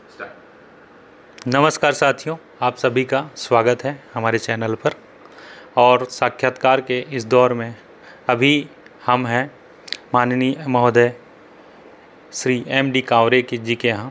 नमस्कार साथियों, आप सभी का स्वागत है हमारे चैनल पर। और साक्षात्कार के इस दौर में अभी हम हैं माननीय महोदय श्री एम.डी. कावरे जी के यहाँ।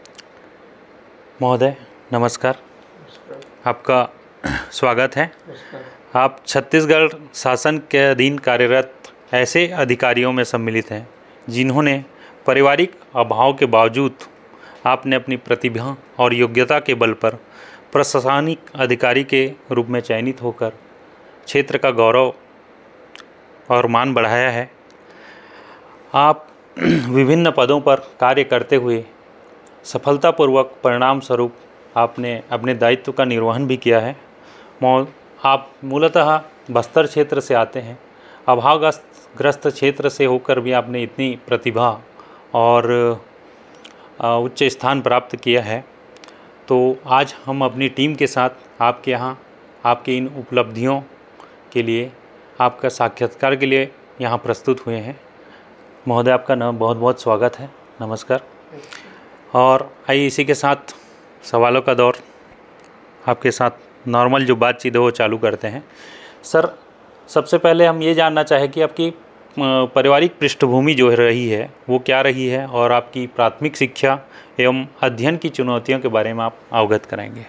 महोदय नमस्कार, आपका स्वागत है। आप छत्तीसगढ़ शासन के अधीन कार्यरत ऐसे अधिकारियों में सम्मिलित हैं जिन्होंने पारिवारिक अभाव के बावजूद आपने अपनी प्रतिभा और योग्यता के बल पर प्रशासनिक अधिकारी के रूप में चयनित होकर क्षेत्र का गौरव और मान बढ़ाया है। आप विभिन्न पदों पर कार्य करते हुए सफलतापूर्वक परिणाम स्वरूप आपने अपने दायित्व का निर्वहन भी किया है। आप मूलतः बस्तर क्षेत्र से आते हैं। अभावग्रस्त क्षेत्र से होकर भी आपने इतनी प्रतिभा और उच्च स्थान प्राप्त किया है। तो आज हम अपनी टीम के साथ आपके यहाँ आपके इन उपलब्धियों के लिए, आपका साक्षात्कार के लिए यहाँ प्रस्तुत हुए हैं। महोदय आपका बहुत बहुत स्वागत है। नमस्कार। और आइए इसी के साथ सवालों का दौर आपके साथ नॉर्मल जो बातचीत है वो चालू करते हैं। सर, सबसे पहले हम ये जानना चाहें कि आपकी पारिवारिक पृष्ठभूमि जो रही है वो क्या रही है, और आपकी प्राथमिक शिक्षा एवं अध्ययन की चुनौतियों के बारे में आप अवगत कराएंगे।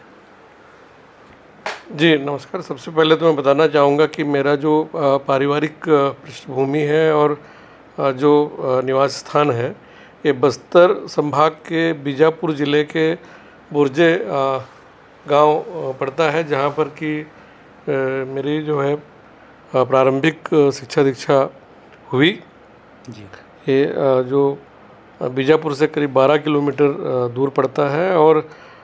जी नमस्कार। सबसे पहले तो मैं बताना चाहूँगा कि मेरा जो पारिवारिक पृष्ठभूमि है और जो निवास स्थान है, ये बस्तर संभाग के बीजापुर ज़िले के बुर्जे गांव पड़ता है, जहां पर कि मेरी जो है प्रारंभिक शिक्षा दीक्षा हुई। जी। ये जो बीजापुर से करीब 12 किलोमीटर दूर पड़ता है। और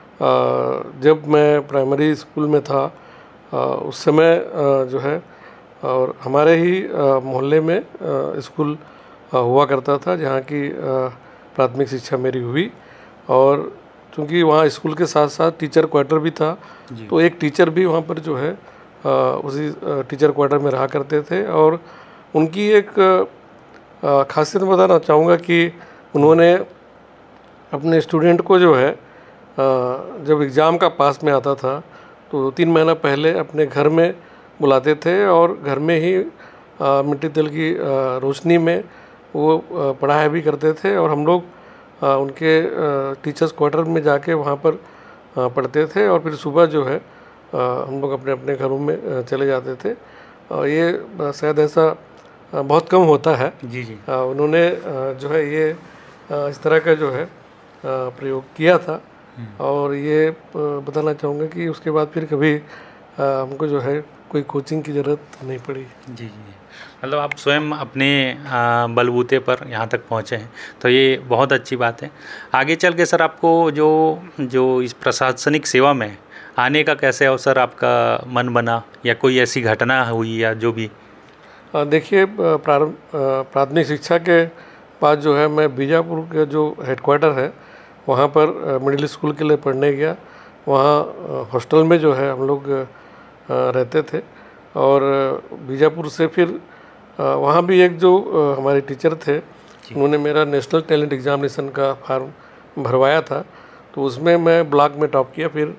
जब मैं प्राइमरी स्कूल में था उस समय जो है, और हमारे ही मोहल्ले में स्कूल हुआ करता था जहाँ की प्राथमिक शिक्षा मेरी हुई। और चूँकि वहाँ स्कूल के साथ साथ टीचर क्वार्टर भी था, तो एक टीचर भी वहाँ पर जो है उसी टीचर क्वार्टर में रहा करते थे। और उनकी एक खासियत बताना चाहूँगा कि उन्होंने अपने स्टूडेंट को जो है जब एग्ज़ाम का पास में आता था तो 3 महीना पहले अपने घर में बुलाते थे, और घर में ही मिट्टी तेल की रोशनी में वो पढ़ाई भी करते थे। और हम लोग उनके टीचर्स क्वार्टर में जाके वहाँ पर पढ़ते थे, और फिर सुबह जो है हम लोग अपने अपने घरों में चले जाते थे। और ये शायद ऐसा बहुत कम होता है। जी। उन्होंने जो है ये इस तरह का जो है प्रयोग किया था। और ये बताना चाहूँगा कि उसके बाद फिर कभी हमको जो है कोई कोचिंग की ज़रूरत नहीं पड़ी। जी। मतलब आप स्वयं अपने बलबूते पर यहाँ तक पहुँचे हैं, तो ये बहुत अच्छी बात है। आगे चल के सर आपको जो इस प्रशासनिक सेवा में आने का कैसे अवसर आपका मन बना, या कोई ऐसी घटना हुई या जो भी? देखिए, प्राथमिक शिक्षा के बाद जो है मैं बीजापुर के जो हेडक्वार्टर है वहाँ पर मिडिल स्कूल के लिए पढ़ने गया। वहाँ हॉस्टल में जो है हम लोग रहते थे। और बीजापुर से फिर वहाँ भी एक जो हमारे टीचर थे, उन्होंने मेरा नेशनल टैलेंट एग्जामिनेशन का फॉर्म भरवाया था, तो उसमें मैं ब्लॉक में टॉप किया। फिर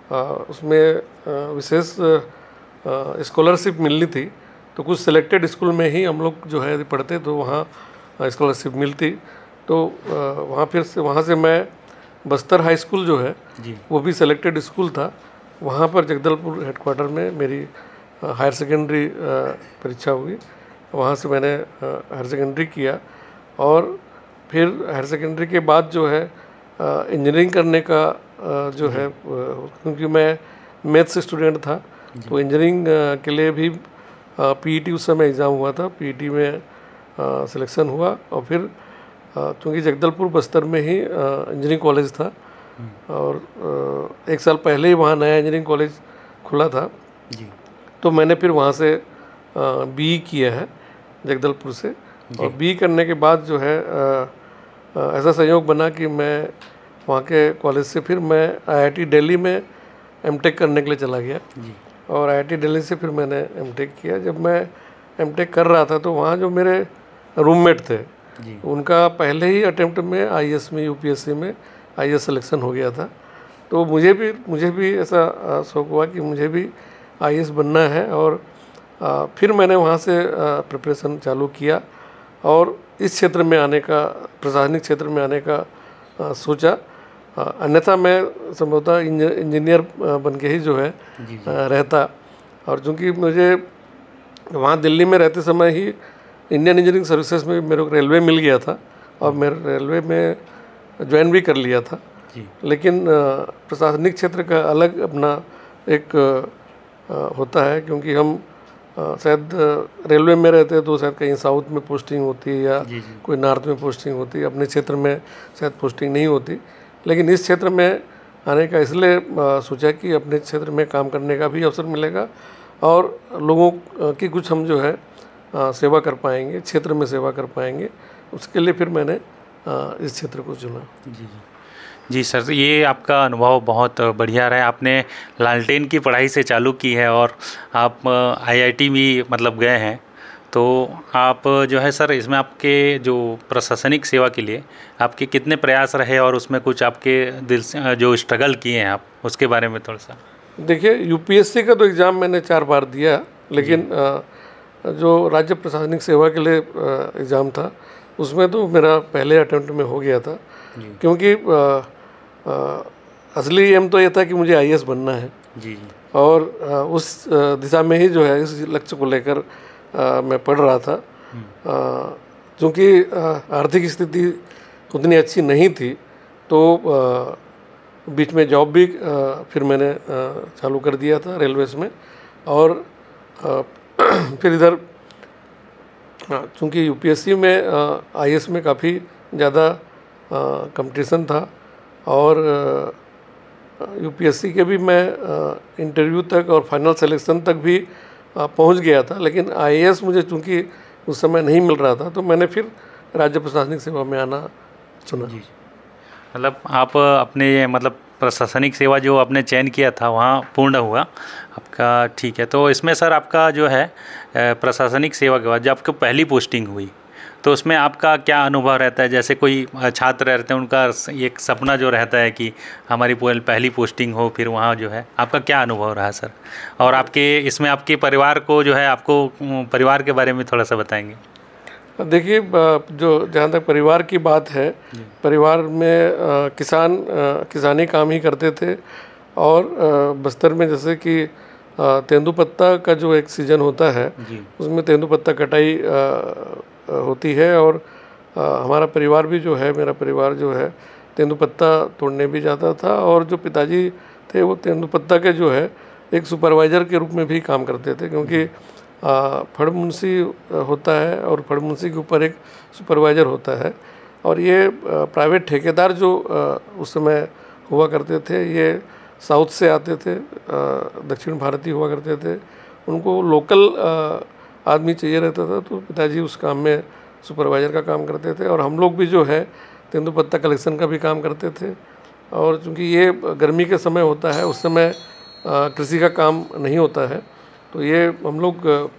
उसमें विशेष स्कॉलरशिप मिलनी थी, तो कुछ सिलेक्टेड स्कूल में ही हम लोग जो है पढ़ते, तो वहाँ स्कॉलरशिप मिलती। तो वहाँ से मैं बस्तर हाई स्कूल जो है वो भी सिलेक्टेड स्कूल था। वहाँ पर जगदलपुर हेडक्वार्टर में मेरी हायर सेकेंडरी परीक्षा हुई। वहाँ से मैंने हायर सेकेंडरी किया। और फिर हायर सेकेंडरी के बाद जो है इंजीनियरिंग करने का जो है, क्योंकि मैं मैथ्स स्टूडेंट था, तो इंजीनियरिंग के लिए भी पीईटी उस समय एग्ज़ाम हुआ था। पीईटी में सिलेक्शन हुआ। और फिर क्योंकि जगदलपुर बस्तर में ही इंजीनियरिंग कॉलेज था, और 1 साल पहले ही वहाँ नया इंजीनियरिंग कॉलेज खुला था जी। तो मैंने फिर वहाँ से बीई किया है जगदलपुर से। और बीई करने के बाद जो है ऐसा संयोग बना कि मैं वहाँ के कॉलेज से फिर मैं आईआईटी दिल्ली में एमटेक करने के लिए चला गया। और आईआईटी दिल्ली से फिर मैंने एमटेक किया। जब मैं एमटेक कर रहा था तो वहाँ जो मेरे रूममेट थे उनका पहले ही अटेम्प्ट में आईएएस में यूपीएससी में आईएएस सिलेक्शन हो गया था। तो मुझे भी ऐसा शौक हुआ कि मुझे भी आईएएस बनना है, और फिर मैंने वहाँ से प्रिपरेशन चालू किया और इस क्षेत्र में आने का, प्रशासनिक क्षेत्र में आने का सोचा। अन्यथा मैं संभवतः इंजीनियर बन के ही जो है रहता। और चूँकि मुझे वहाँ दिल्ली में रहते समय ही इंडियन इंजीनियरिंग सर्विसेज में मेरे को रेलवे मिल गया था और मैं रेलवे में ज्वाइन भी कर लिया था। लेकिन प्रशासनिक क्षेत्र का अलग अपना एक होता है, क्योंकि हम शायद रेलवे में रहते हैं तो शायद कहीं साउथ में पोस्टिंग होती है या कोई नॉर्थ में पोस्टिंग होती है, अपने क्षेत्र में शायद पोस्टिंग नहीं होती। लेकिन इस क्षेत्र में आने का इसलिए सोचा कि अपने क्षेत्र में काम करने का भी अवसर मिलेगा और लोगों की कुछ हम जो है सेवा कर पाएंगे, क्षेत्र में सेवा कर पाएंगे। उसके लिए फिर मैंने इस क्षेत्र को चुना। जी सर, ये आपका अनुभव बहुत बढ़िया रहा है। आपने लालटेन की पढ़ाई से चालू की है और आप आईआईटी भी मतलब गए हैं, तो आप जो है सर इसमें आपके जो प्रशासनिक सेवा के लिए आपके कितने प्रयास रहे और उसमें कुछ आपके दिल से जो स्ट्रगल किए हैं आप, उसके बारे में थोड़ा सा। देखिए, यूपीएससी का तो एग्ज़ाम मैंने 4 बार दिया, लेकिन जो राज्य प्रशासनिक सेवा के लिए एग्ज़ाम था उसमें तो मेरा पहले अटेम्प्ट में हो गया था, क्योंकि असली एम तो ये था कि मुझे आईएएस बनना है जी। और उस दिशा में ही जो है इस लक्ष्य को लेकर मैं पढ़ रहा था। क्योंकि आर्थिक स्थिति उतनी अच्छी नहीं थी, तो बीच में जॉब भी फिर मैंने चालू कर दिया था रेलवेज में। और फिर इधर चूँकि यूपीएससी में आईएएस में काफ़ी ज़्यादा कंपटीशन था और यूपीएससी के भी मैं इंटरव्यू तक और फाइनल सिलेक्शन तक भी पहुंच गया था। लेकिन आईएएस मुझे चूँकि उस समय नहीं मिल रहा था, तो मैंने फिर राज्य प्रशासनिक सेवा में आना चुना। जी, मतलब आप अपने मतलब प्रशासनिक सेवा जो आपने चयन किया था वहाँ पूर्ण हुआ आपका, ठीक है। तो इसमें सर आपका जो है प्रशासनिक सेवा के बाद जब आपको पहली पोस्टिंग हुई तो उसमें आपका क्या अनुभव रहता है? जैसे कोई छात्र रहते हैं उनका एक सपना जो रहता है कि हमारी पहली पोस्टिंग हो, फिर वहाँ जो है आपका क्या अनुभव रहा सर? और आपके इसमें आपके परिवार को जो है, आपको परिवार के बारे में थोड़ा सा बताएंगे। देखिए, जो जहाँ तक परिवार की बात है, परिवार में किसानी काम ही करते थे और बस्तर में जैसे कि तेंदुपत्ता का जो एक सीज़न होता है उसमें तेंदुपत्ता कटाई होती है और हमारा परिवार भी जो है, मेरा परिवार जो है तेंदुपत्ता तोड़ने भी जाता था। और जो पिताजी थे वो तेंदुपत्ता के जो है एक सुपरवाइज़र के रूप में भी काम करते थे, क्योंकि फड़मुंशी होता है और फड़मुंशी के ऊपर एक सुपरवाइज़र होता है। और ये प्राइवेट ठेकेदार जो उस समय हुआ करते थे, ये साउथ से आते थे, दक्षिण भारतीय हुआ करते थे, उनको लोकल आदमी चाहिए रहता था, तो पिताजी उस काम में सुपरवाइज़र का काम करते थे। और हम लोग भी जो है तेंदुपत्ता कलेक्शन का भी काम करते थे। और चूँकि ये गर्मी के समय होता है, उस समय कृषि का काम नहीं होता है, तो ये हम लोग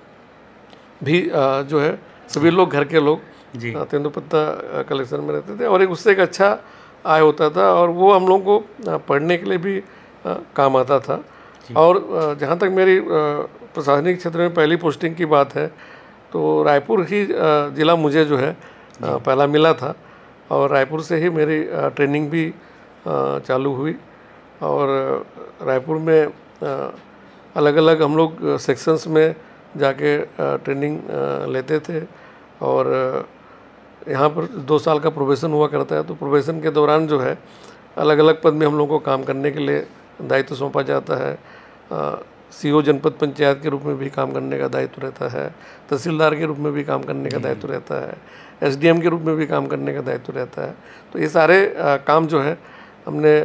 भी जो है सभी लोग, घर के लोग तेंदुपत्ता कलेक्शन में रहते थे और एक उससे एक अच्छा आय होता था और वो हम लोग को पढ़ने के लिए भी काम आता था। और जहाँ तक मेरी प्रशासनिक क्षेत्र में पहली पोस्टिंग की बात है, तो रायपुर ही ज़िला मुझे जो है पहला मिला था और रायपुर से ही मेरी ट्रेनिंग भी चालू हुई। और रायपुर में अलग अलग हम लोग सेक्शंस में जाके ट्रेनिंग लेते थे और यहाँ पर 2 साल का प्रोबेशन हुआ करता है। तो प्रोबेशन के दौरान जो है अलग अलग पद में हम लोग को काम करने के लिए दायित्व सौंपा जाता है। सीओ जनपद पंचायत के रूप में भी काम करने का दायित्व रहता है, तहसीलदार के रूप में भी काम करने का दायित्व रहता है, एसडीएम के रूप में भी काम करने का दायित्व रहता है। तो ये सारे काम जो है हमने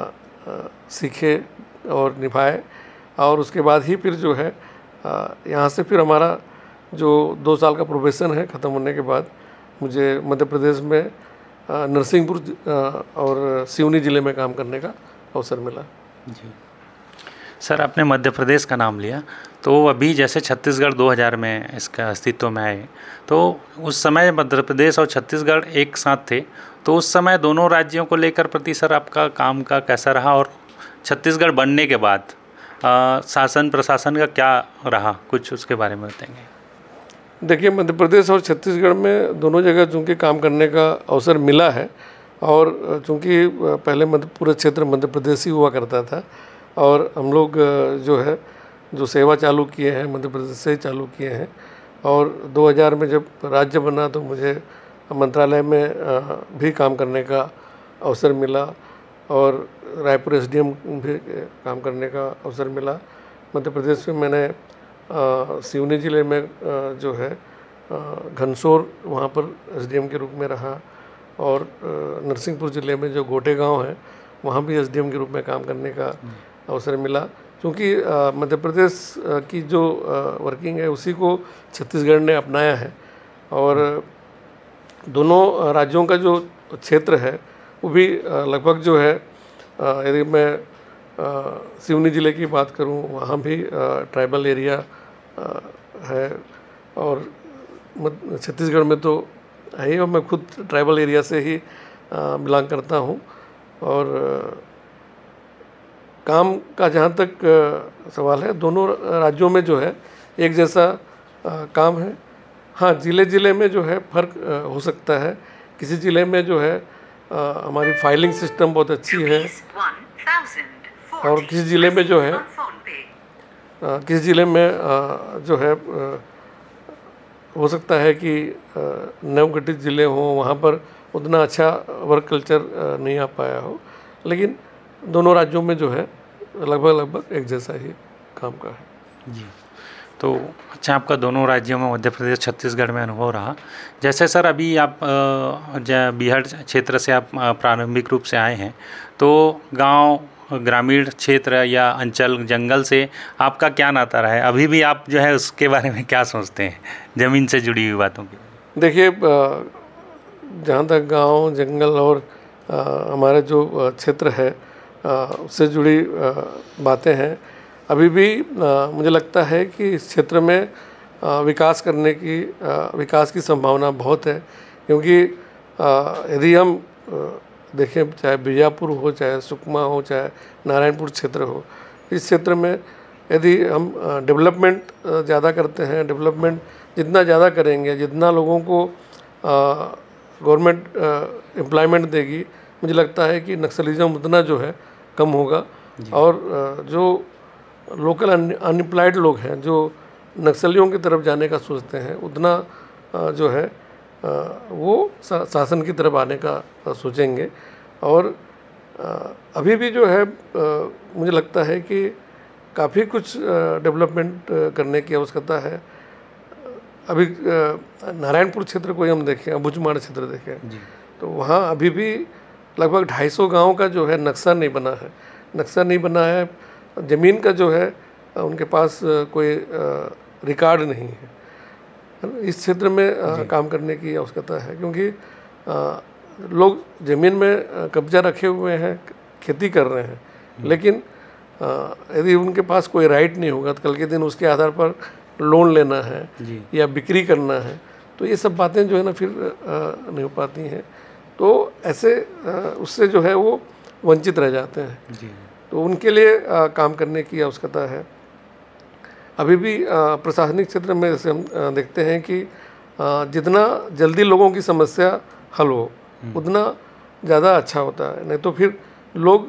सीखे और निभाए। और उसके बाद ही फिर जो है यहाँ से फिर हमारा जो 2 साल का प्रोबेशन है ख़त्म होने के बाद मुझे मध्य प्रदेश में नरसिंहपुर और सिवनी ज़िले में काम करने का अवसर मिला। जी, सर आपने मध्य प्रदेश का नाम लिया, तो अभी जैसे छत्तीसगढ़ 2000 में इसका अस्तित्व में आए, तो उस समय मध्य प्रदेश और छत्तीसगढ़ एक साथ थे, तो उस समय दोनों राज्यों को लेकर प्रति सर आपका काम का कैसा रहा, और छत्तीसगढ़ बनने के बाद शासन प्रशासन का क्या रहा, कुछ उसके बारे में बताएंगे। देखिए, मध्य प्रदेश और छत्तीसगढ़ में दोनों जगह चूँकि काम करने का अवसर मिला है, और चूँकि पहले पूरा क्षेत्र मध्य प्रदेश ही हुआ करता था, और हम लोग जो सेवा चालू किए हैं मध्य प्रदेश से ही चालू किए हैं। और 2000 में जब राज्य बना तो मुझे मंत्रालय में भी काम करने का अवसर मिला, और रायपुर एसडीएम भी काम करने का अवसर मिला। मध्य प्रदेश में मैंने सिवनी ज़िले में जो है घनसोर, वहाँ पर एसडीएम के रूप में रहा, और नरसिंहपुर ज़िले में जो गोटे गांव है वहाँ भी एसडीएम के रूप में काम करने का अवसर मिला। क्योंकि मध्य प्रदेश की जो वर्किंग है उसी को छत्तीसगढ़ ने अपनाया है, और दोनों राज्यों का जो क्षेत्र है वो भी लगभग जो है, यदि मैं सिवनी ज़िले की बात करूं वहाँ भी ट्राइबल एरिया है, और छत्तीसगढ़ में तो है ही, और मैं खुद ट्राइबल एरिया से ही बिलोंग करता हूं। और काम का जहाँ तक सवाल है, दोनों राज्यों में जो है एक जैसा काम है। हाँ, ज़िले में जो है फ़र्क हो सकता है। किसी ज़िले में जो है हमारी फाइलिंग सिस्टम बहुत अच्छी है, और किसी ज़िले में जो है किसी ज़िले में जो है हो सकता है कि नवगठित ज़िले हों, वहाँ पर उतना अच्छा वर्क कल्चर नहीं आ पाया हो। लेकिन दोनों राज्यों में जो है लगभग एक जैसा ही काम का है जी। तो अच्छा, आपका दोनों राज्यों में मध्य प्रदेश छत्तीसगढ़ में अनुभव रहा। जैसे सर अभी आप बिहार क्षेत्र से आप प्रारंभिक रूप से आए हैं, तो गांव, ग्रामीण क्षेत्र या अंचल, जंगल से आपका क्या नाता रहा है? अभी भी आप जो है उसके बारे में क्या सोचते हैं, ज़मीन से जुड़ी हुई बातों की? देखिए, जहाँ तक गांव, जंगल और हमारे जो क्षेत्र है उससे जुड़ी बातें हैं, अभी भी मुझे लगता है कि इस क्षेत्र में विकास की संभावना बहुत है। क्योंकि यदि हम देखें, चाहे बीजापुर हो, चाहे सुकमा हो, चाहे नारायणपुर क्षेत्र हो, इस क्षेत्र में यदि हम डेवलपमेंट ज़्यादा करते हैं, डेवलपमेंट जितना ज़्यादा करेंगे, जितना लोगों को गवर्नमेंट एम्प्लॉयमेंट देगी, मुझे लगता है कि नक्सलिज्म उतना जो है कम होगा। और जो लोकल अनएम्प्लॉयड लोग हैं जो नक्सलियों की तरफ जाने का सोचते हैं, उतना जो है वो शासन की तरफ आने का सोचेंगे। और अभी भी जो है मुझे लगता है कि काफ़ी कुछ डेवलपमेंट करने की आवश्यकता है। अभी नारायणपुर क्षेत्र को ही हम देखें, अबूझमाड़ क्षेत्र देखें, तो वहाँ अभी भी लगभग 250 गांव का जो है नक्शा नहीं बना है। ज़मीन का जो है उनके पास कोई रिकॉर्ड नहीं है। इस क्षेत्र में काम करने की आवश्यकता है, क्योंकि लोग ज़मीन में कब्जा रखे हुए हैं, खेती कर रहे हैं, लेकिन यदि उनके पास कोई राइट नहीं होगा तो कल के दिन उसके आधार पर लोन लेना है या बिक्री करना है, तो ये सब बातें जो है ना फिर नहीं हो पाती हैं। तो ऐसे उससे जो है वो वंचित रह जाते हैं। तो उनके लिए काम करने की आवश्यकता है। अभी भी प्रशासनिक क्षेत्र में जैसे हम देखते हैं कि जितना जल्दी लोगों की समस्या हल हो उतना ज़्यादा अच्छा होता है। नहीं तो फिर लोग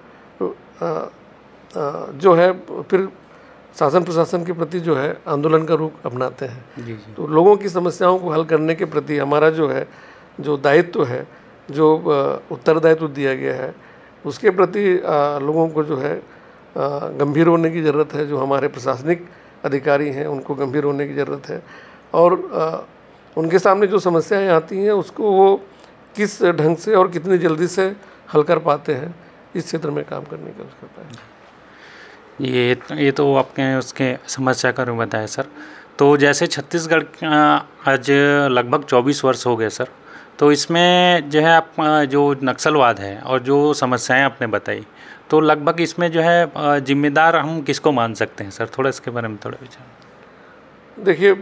जो है फिर शासन प्रशासन के प्रति जो है आंदोलन का रूप अपनाते हैं। तो लोगों की समस्याओं को हल करने के प्रति हमारा जो दायित्व है, जो उत्तरदायित्व दिया गया है, उसके प्रति लोगों को जो है गंभीर होने की ज़रूरत है। जो हमारे प्रशासनिक अधिकारी हैं उनको गंभीर होने की ज़रूरत है, और उनके सामने जो समस्याएं आती हैं उसको वो किस ढंग से और कितनी जल्दी से हल कर पाते हैं, इस क्षेत्र में काम करने की आवश्यकता है। ये तो आपने उसके समस्या का रूप बताया सर। तो जैसे छत्तीसगढ़ आज लगभग 24 वर्ष हो गए सर, तो इसमें जो है आप जो नक्सलवाद है और जो समस्याएं आपने बताई, तो लगभग इसमें जो है जिम्मेदार हम किसको मान सकते हैं सर? थोड़ा इसके बारे में थोड़ा विचार। देखिए,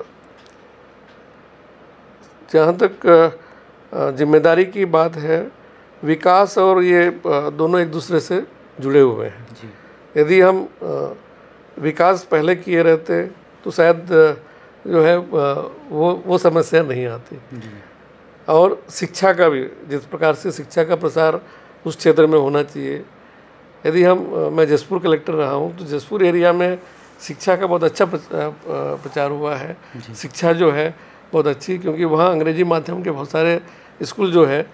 जहाँ तक जिम्मेदारी की बात है, विकास और ये दोनों एक दूसरे से जुड़े हुए हैं जी। यदि हम विकास पहले किए रहते तो शायद जो है वो समस्या नहीं आती जी। और शिक्षा का भी, जिस प्रकार से शिक्षा का प्रसार उस क्षेत्र में होना चाहिए, यदि मैं जसपुर कलेक्टर रहा हूँ तो जसपुर एरिया में शिक्षा का बहुत अच्छा प्रचार हुआ है। शिक्षा जो है बहुत अच्छी, क्योंकि वहाँ अंग्रेजी माध्यम के बहुत सारे स्कूल जो है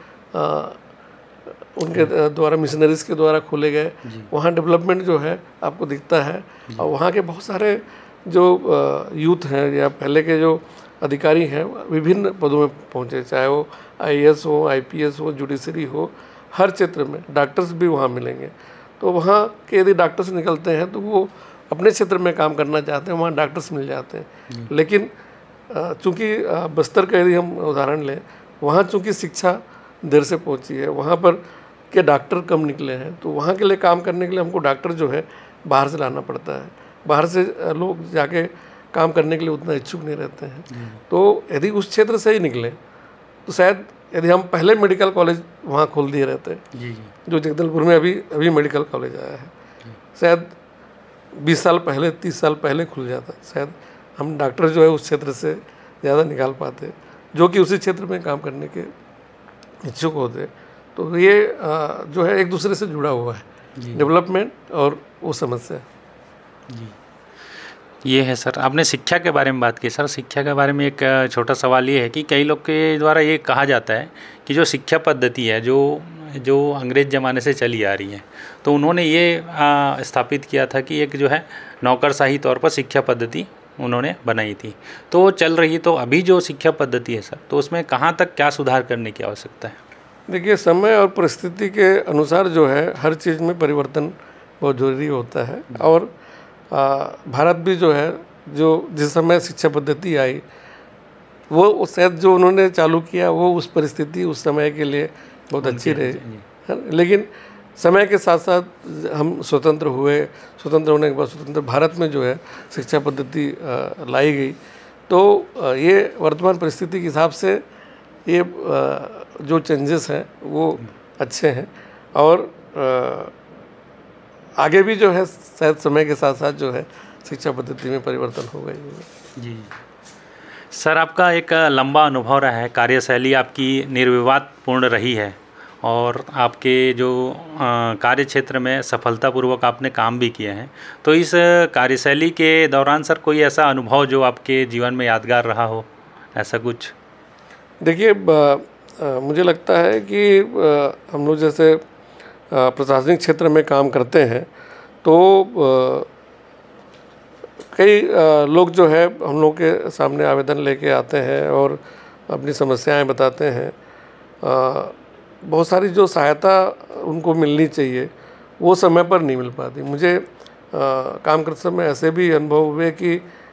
उनके द्वारा, मिशनरीज़ के द्वारा खोले गए। वहाँ डेवलपमेंट जो है आपको दिखता है। और वहाँ के बहुत सारे जो यूथ हैं या पहले के जो अधिकारी हैं विभिन्न पदों में पहुँचे, चाहे वो IAS हो, IPS हो, जुडिशरी हो, हर क्षेत्र में डॉक्टर्स भी वहाँ मिलेंगे। तो वहाँ के यदि डॉक्टर्स निकलते हैं तो वो अपने क्षेत्र में काम करना चाहते हैं, वहाँ डॉक्टर्स मिल जाते हैं। लेकिन चूँकि बस्तर का यदि हम उदाहरण लें, वहाँ चूँकि शिक्षा देर से पहुँची है, वहाँ पर के डॉक्टर कम निकले हैं, तो वहाँ के लिए काम करने के लिए हमको डॉक्टर जो है बाहर से लाना पड़ता है। बाहर से लोग जाके काम करने के लिए उतना इच्छुक नहीं रहते हैं। तो यदि उस क्षेत्र से ही निकले तो शायद यदि हम पहले मेडिकल कॉलेज वहाँ खोल दिए रहते, जो जगदलपुर में अभी मेडिकल कॉलेज आया है, शायद 20 साल पहले, 30 साल पहले खुल जाता, शायद हम डॉक्टर जो है उस क्षेत्र से ज़्यादा निकाल पाते, जो कि उसी क्षेत्र में काम करने के इच्छुक होते। तो ये जो है एक दूसरे से जुड़ा हुआ है, डेवलपमेंट और वो समस्या जी। ये है सर। आपने शिक्षा के बारे में बात की सर। शिक्षा के बारे में एक छोटा सवाल ये है कि कई लोग के द्वारा ये कहा जाता है कि जो शिक्षा पद्धति है जो अंग्रेज़ ज़माने से चली आ रही है, तो उन्होंने ये स्थापित किया था कि एक जो है नौकरशाही तौर पर शिक्षा पद्धति उन्होंने बनाई थी, तो चल रही। तो अभी जो शिक्षा पद्धति है सर, तो उसमें कहाँ तक क्या सुधार करने की आवश्यकता है? देखिए, समय और परिस्थिति के अनुसार जो है हर चीज़ में परिवर्तन बहुत ज़रूरी होता है। और भारत भी जो है, जो जिस समय शिक्षा पद्धति आई, वो शायद जो उन्होंने चालू किया वो उस परिस्थिति, उस समय के लिए बहुत अच्छी रही। लेकिन समय के साथ साथ हम स्वतंत्र हुए, स्वतंत्र होने के बाद स्वतंत्र भारत में जो है शिक्षा पद्धति लाई गई। तो ये वर्तमान परिस्थिति के हिसाब से ये जो चेंजेस हैं वो अच्छे हैं। और आगे भी जो है शायद समय के साथ साथ जो है शिक्षा पद्धति में परिवर्तन होगा ही। जी सर, आपका एक लंबा अनुभव रहा है, कार्यशैली आपकी निर्विवाद पूर्ण रही है और आपके जो कार्य क्षेत्र में सफलतापूर्वक आपने काम भी किए हैं। तो इस कार्यशैली के दौरान सर कोई ऐसा अनुभव जो आपके जीवन में यादगार रहा हो, ऐसा कुछ? देखिए, मुझे लगता है कि हम लोग जैसे प्रशासनिक क्षेत्र में काम करते हैं तो कई लोग जो है हम लोग के सामने आवेदन लेके आते हैं और अपनी समस्याएं बताते हैं। बहुत सारी जो सहायता उनको मिलनी चाहिए वो समय पर नहीं मिल पाती। मुझे काम करते समय ऐसे भी अनुभव हुए कि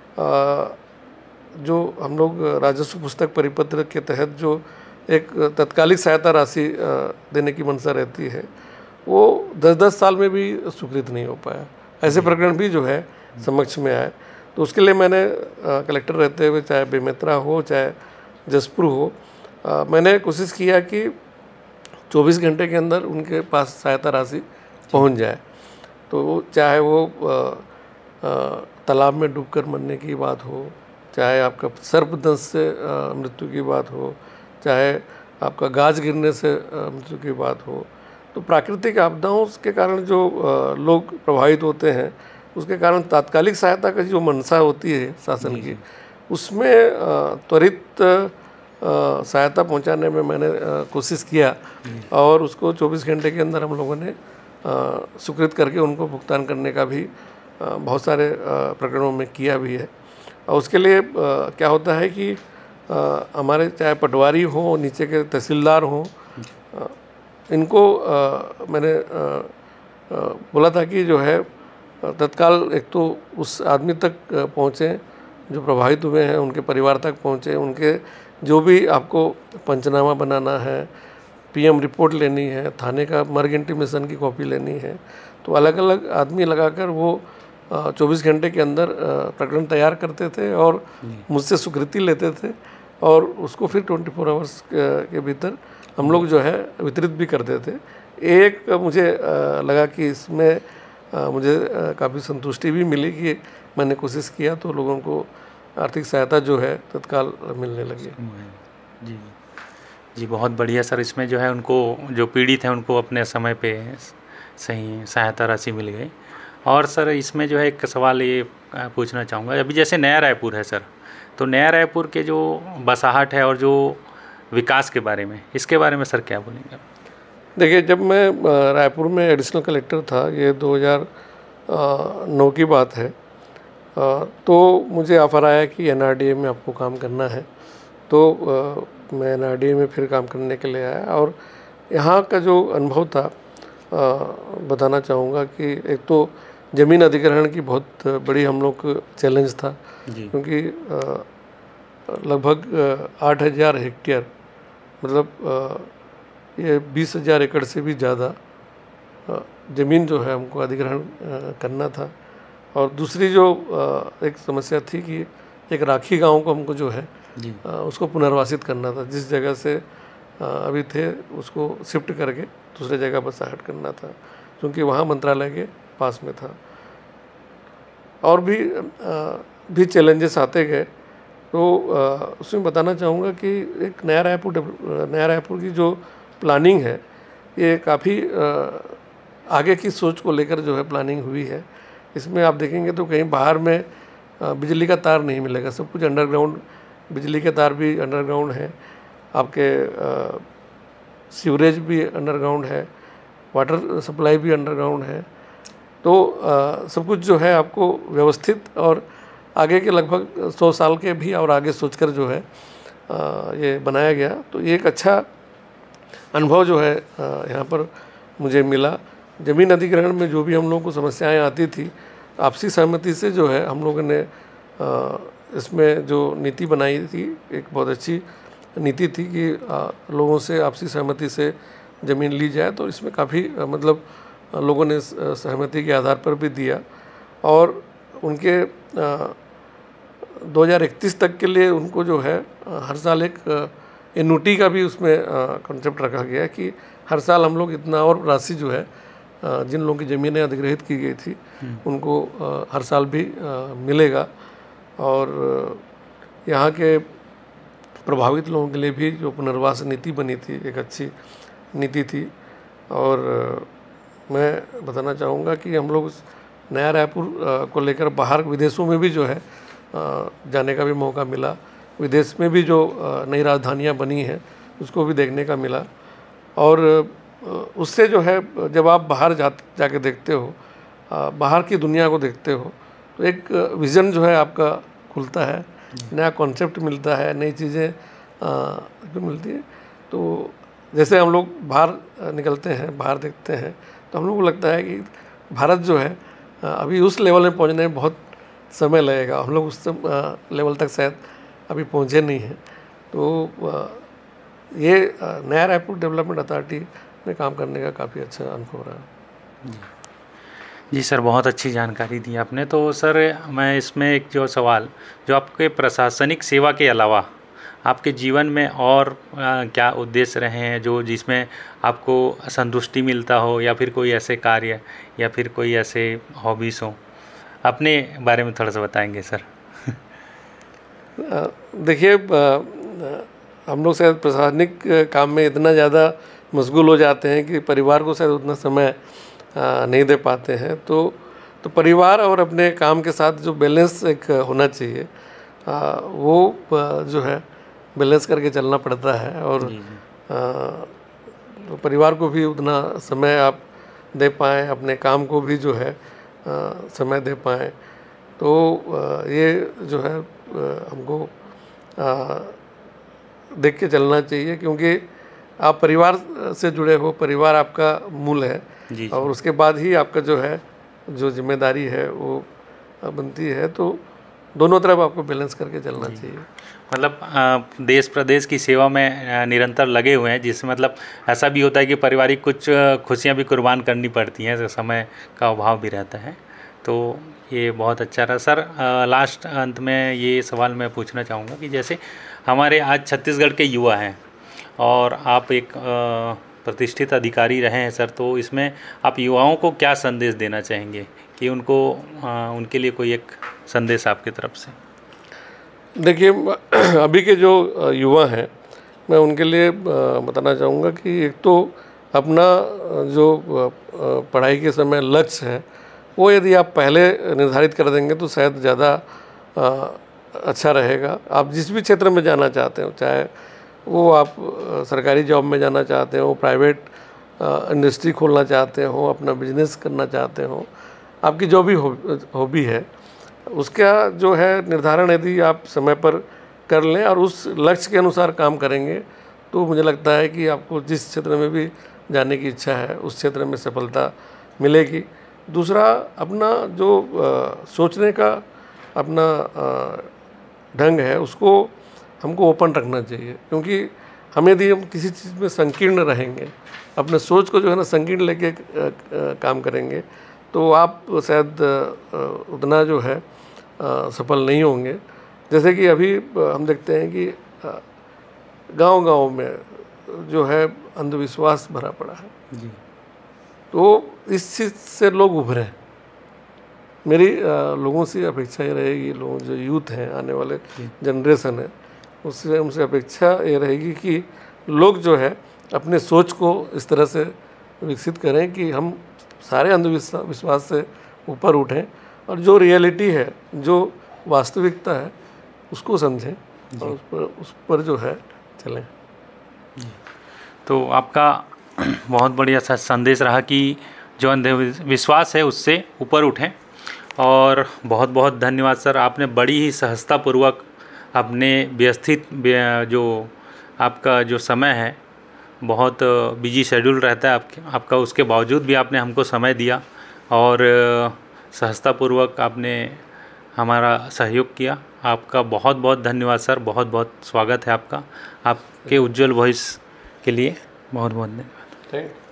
जो हम लोग राजस्व पुस्तक परिपत्र के तहत जो एक तत्कालिक सहायता राशि देने की मंशा रहती है, वो 10-10 साल में भी स्वीकृत नहीं हो पाया। ऐसे प्रकरण भी जो है समक्ष में आए। तो उसके लिए मैंने कलेक्टर रहते हुए, चाहे बेमेतरा हो चाहे जसपुर हो, मैंने कोशिश किया कि 24 घंटे के अंदर उनके पास सहायता राशि पहुंच जाए। तो चाहे वो तालाब में डूबकर मरने की बात हो, चाहे आपका सर्पदंश से मृत्यु की बात हो, चाहे आपका गाज गिरने से मृत्यु की बात हो, तो प्राकृतिक आपदाओं के कारण जो लोग प्रभावित होते हैं, उसके कारण तात्कालिक सहायता की जो मंशा होती है शासन की, उसमें त्वरित सहायता पहुंचाने में मैंने कोशिश किया और उसको 24 घंटे के अंदर हम लोगों ने स्वीकृत करके उनको भुगतान करने का भी बहुत सारे प्रकरणों में किया भी है। और उसके लिए क्या होता है कि हमारे चाहे पटवारी हो, नीचे के तहसीलदार हों, इनको मैंने बोला था कि जो है तत्काल एक तो उस आदमी तक पहुँचें जो प्रभावित हुए हैं, उनके परिवार तक पहुँचे, उनके जो भी आपको पंचनामा बनाना है, पीएम रिपोर्ट लेनी है, थाने का मर्ग इंटीमेशन की कॉपी लेनी है, तो अलग अलग आदमी लगाकर वो 24 घंटे के अंदर प्रकरण तैयार करते थे और मुझसे स्वीकृति लेते थे और उसको फिर 24 आवर्स के भीतर हम लोग जो है वितरित भी करते थे। एक मुझे लगा कि इसमें मुझे काफ़ी संतुष्टि भी मिली कि मैंने कोशिश किया तो लोगों को आर्थिक सहायता जो है तत्काल मिलने लगी। जी जी, बहुत बढ़िया सर। इसमें जो है उनको जो पीड़ित हैं उनको अपने समय पे सही सहायता राशि मिल गई। और सर इसमें जो है एक सवाल ये पूछना चाहूँगा, अभी जैसे नया रायपुर है सर, तो नया रायपुर के जो बसाहट है और जो विकास के बारे में, इसके बारे में सर क्या बोलेंगे? देखिए, जब मैं रायपुर में एडिशनल कलेक्टर था, ये 2009 की बात है, तो मुझे ऑफर आया कि एनआरडीए में आपको काम करना है। तो मैं एनआरडीए में फिर काम करने के लिए आया और यहाँ का जो अनुभव था बताना चाहूँगा कि एक तो ज़मीन अधिग्रहण की बहुत बड़ी हम लोग चैलेंज था, क्योंकि लगभग 8,000 हेक्टेयर, मतलब ये 20,000 एकड़ से भी ज़्यादा ज़मीन जो है हमको अधिग्रहण करना था। और दूसरी जो एक समस्या थी कि एक राखी गांव को हमको जो है उसको पुनर्वासित करना था, जिस जगह से अभी थे उसको शिफ्ट करके दूसरे जगह पर बसाहट करना था, क्योंकि वहाँ मंत्रालय के पास में था। और भी चैलेंजेस आते गए। तो उसमें बताना चाहूँगा कि एक नया रायपुर की जो प्लानिंग है, ये काफ़ी आगे की सोच को लेकर जो है प्लानिंग हुई है। इसमें आप देखेंगे तो कहीं बाहर में बिजली का तार नहीं मिलेगा, सब कुछ अंडरग्राउंड, बिजली के तार भी अंडरग्राउंड है, आपके सीवरेज भी अंडरग्राउंड है, वाटर सप्लाई भी अंडरग्राउंड है। तो सब कुछ जो है आपको व्यवस्थित और आगे के लगभग 100 साल के भी और आगे सोचकर जो है ये बनाया गया। तो ये एक अच्छा अनुभव जो है यहाँ पर मुझे मिला। ज़मीन अधिग्रहण में जो भी हम लोगों को समस्याएं आती थी, आपसी सहमति से जो है हम लोगों ने इसमें जो नीति बनाई थी, एक बहुत अच्छी नीति थी कि लोगों से आपसी सहमति से ज़मीन ली जाए। तो इसमें काफ़ी मतलब लोगों ने सहमति के आधार पर भी दिया और उनके 2031 तक के लिए उनको जो है हर साल एक एन्युटी का भी उसमें कॉन्सेप्ट रखा गया है कि हर साल हम लोग इतना और राशि जो है जिन लोगों की ज़मीनें अधिग्रहित की गई थी उनको हर साल भी मिलेगा। और यहाँ के प्रभावित लोगों के लिए भी जो पुनर्वास नीति बनी थी, एक अच्छी नीति थी। और मैं बताना चाहूँगा कि हम लोग नया रायपुर को लेकर बाहर विदेशों में भी जो है जाने का भी मौका मिला। विदेश में भी जो नई राजधानियाँ बनी हैं उसको भी देखने का मिला। और उससे जो है जब आप बाहर जाके देखते हो, बाहर की दुनिया को देखते हो, तो एक विज़न जो है आपका खुलता है, नया कॉन्सेप्ट मिलता है, नई चीज़ें जो मिलती है। तो जैसे हम लोग बाहर निकलते हैं, बाहर देखते हैं, तो हम लोग को लगता है कि भारत जो है अभी उस लेवल में पहुंचने में बहुत समय लगेगा, हम लोग उस लेवल तक शायद अभी पहुंचे नहीं हैं। तो ये नया रायपुर डेवलपमेंट अथॉरिटी में काम करने का काफ़ी अच्छा अनुभव रहा। जी सर, बहुत अच्छी जानकारी दी आपने। तो सर मैं इसमें एक जो सवाल, जो आपके प्रशासनिक सेवा के अलावा आपके जीवन में और क्या उद्देश्य रहे हैं जो जिसमें आपको संतुष्टि मिलता हो, या फिर कोई ऐसे कार्य या फिर कोई ऐसे हॉबीज़ हो, अपने बारे में थोड़ा सा बताएंगे सर? देखिए, हम लोग शायद प्रशासनिक काम में इतना ज़्यादा मशगूल हो जाते हैं कि परिवार को शायद उतना समय नहीं दे पाते हैं। तो परिवार और अपने काम के साथ जो बैलेंस एक होना चाहिए, वो जो है बैलेंस करके चलना पड़ता है। और तो परिवार को भी उतना समय आप दे पाएँ, अपने काम को भी जो है समय दे पाएँ। तो ये जो है हमको देख के चलना चाहिए, क्योंकि आप परिवार से जुड़े हो, परिवार आपका मूल है। और उसके बाद ही आपका जो है जो जिम्मेदारी है वो बनती है। तो दोनों तरफ आपको बैलेंस करके चलना चाहिए। मतलब देश प्रदेश की सेवा में निरंतर लगे हुए हैं, जिससे मतलब ऐसा भी होता है कि पारिवारिक कुछ खुशियां भी कुर्बान करनी पड़ती हैं, तो समय का अभाव भी रहता है। तो ये बहुत अच्छा रहा सर। लास्ट अंत में ये सवाल मैं पूछना चाहूँगा कि जैसे हमारे आज छत्तीसगढ़ के युवा हैं और आप एक प्रतिष्ठित अधिकारी रहे हैं सर, तो इसमें आप युवाओं को क्या संदेश देना चाहेंगे कि उनको उनके लिए कोई एक संदेश आपकी तरफ से? देखिए, अभी के जो युवा हैं, मैं उनके लिए बताना चाहूँगा कि एक तो अपना जो पढ़ाई के समय लक्ष्य है वो यदि आप पहले निर्धारित कर देंगे तो शायद ज़्यादा अच्छा रहेगा। आप जिस भी क्षेत्र में जाना चाहते हो, चाहे वो आप सरकारी जॉब में जाना चाहते हो, प्राइवेट इंडस्ट्री खोलना चाहते हो, अपना बिजनेस करना चाहते हो, आपकी जो भी हॉबी है उसका जो है निर्धारण यदि आप समय पर कर लें और उस लक्ष्य के अनुसार काम करेंगे तो मुझे लगता है कि आपको जिस क्षेत्र में भी जाने की इच्छा है उस क्षेत्र में सफलता मिलेगी। दूसरा, अपना जो सोचने का अपना ढंग है उसको हमको ओपन रखना चाहिए, क्योंकि हम यदि हम किसी चीज़ में संकीर्ण रहेंगे, अपने सोच को जो है ना संकीर्ण लेके काम करेंगे तो आप शायद उतना जो है सफल नहीं होंगे। जैसे कि अभी हम देखते हैं कि गांव-गांव में जो है अंधविश्वास भरा पड़ा है जी। तो इस चीज़ से लोग उभरें। मेरी लोगों से अपेक्षा ये रहेगी, लोग जो यूथ हैं, आने वाले जनरेशन है, उससे उनसे अपेक्षा ये रहेगी कि लोग जो है अपने सोच को इस तरह से विकसित करें कि हम सारे अंधविश्वास से ऊपर उठें और जो रियलिटी है, जो वास्तविकता है उसको समझें और उस पर जो है चलें। तो आपका बहुत बढ़िया सा संदेश रहा कि जो अंधविश्वास है उससे ऊपर उठें। और बहुत बहुत धन्यवाद सर, आपने बड़ी ही सहजतापूर्वक अपने व्यवस्थित जो आपका जो समय है, बहुत बिजी शेड्यूल रहता है आपका, उसके बावजूद भी आपने हमको समय दिया और सहजतापूर्वक आपने हमारा सहयोग किया। आपका बहुत बहुत धन्यवाद सर, बहुत बहुत स्वागत है आपका। आपके उज्जवल भविष्य के लिए बहुत बहुत धन्यवाद।